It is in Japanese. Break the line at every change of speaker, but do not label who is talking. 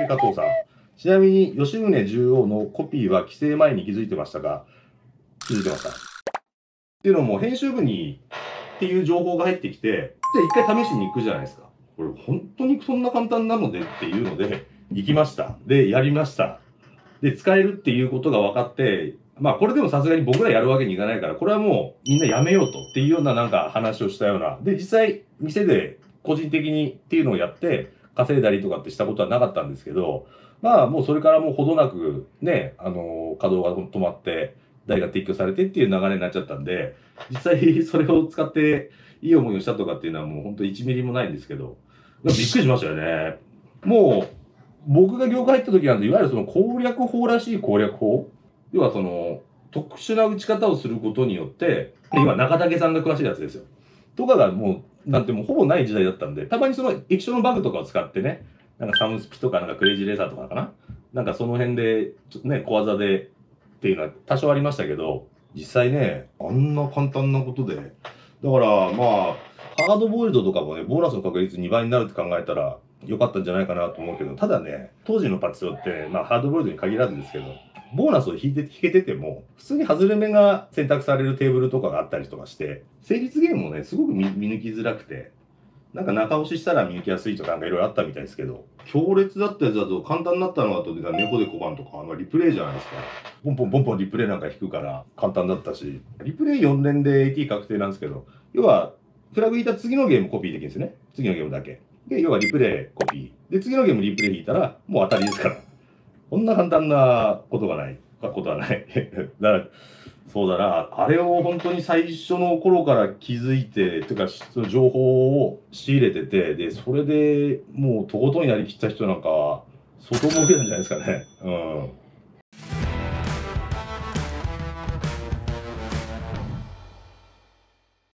加藤さん。ちなみに、吉宗十王のコピーは規制前に気づいてましたが、気づいてました。っていうのも、編集部にっていう情報が入ってきて、で、一回試しに行くじゃないですか。これ、本当にそんな簡単なのでっていうので、行きました。で、やりました。で、使えるっていうことが分かって、まあ、これでもさすがに僕らやるわけにいかないから、これはもうみんなやめようとっていうようななんか話をしたような。で、実際、店で個人的にっていうのをやって、稼いだりとかってしたことはなかったんですけど、まあ、もうそれからもうほどなくね、稼働が止まって、台が撤去されてっていう流れになっちゃったんで、実際それを使っていい思いをしたとかっていうのはもう本当1ミリもないんですけど、びっくりしましたよね。もう、僕が業界入った時なんて、いわゆるその攻略法らしい攻略法、要はその、特殊な打ち方をすることによって、今中竹さんが詳しいやつですよ。とかがもう、なんてもうほぼない時代だったんで、たまにその液晶のバグとかを使ってね、なんかサムスピとかなんかクレイジーレーサーとかかな、なんかその辺で、ちょっとね、小技でっていうのは多少ありましたけど、実際ね、あんな簡単なことで、だからまあ、ハードボイルドとかもね、ボーナスの確率2倍になるって考えたら、良かったんじゃないかなと思うけど、ただね、当時のパチスロって、まあハードボイルドに限らずですけど、ボーナスを引けてても、普通に外れ目が選択されるテーブルとかがあったりとかして、成立ゲームもね、すごく見抜きづらくて、なんか中押ししたら見抜きやすいとかなんかいろいろあったみたいですけど、強烈だったやつだと簡単になったのだと、猫で小判とか、リプレイじゃないですか。ポンポンポンポンリプレイなんか引くから簡単だったし、リプレイ4連で AT 確定なんですけど、要は、フラグ引いた次のゲームコピーできるんですよね。次のゲームだけ。で、要はリプレイコピー。で、次のゲームリプレイ引いたら、もう当たりですから。こんな簡単なことがない。ことはない。だから、そうだな。あれを本当に最初の頃から気づいて、というか、その情報を仕入れてて、で、それでもうとことんやりきった人なんか、相当儲けたんじゃないですかね。うん。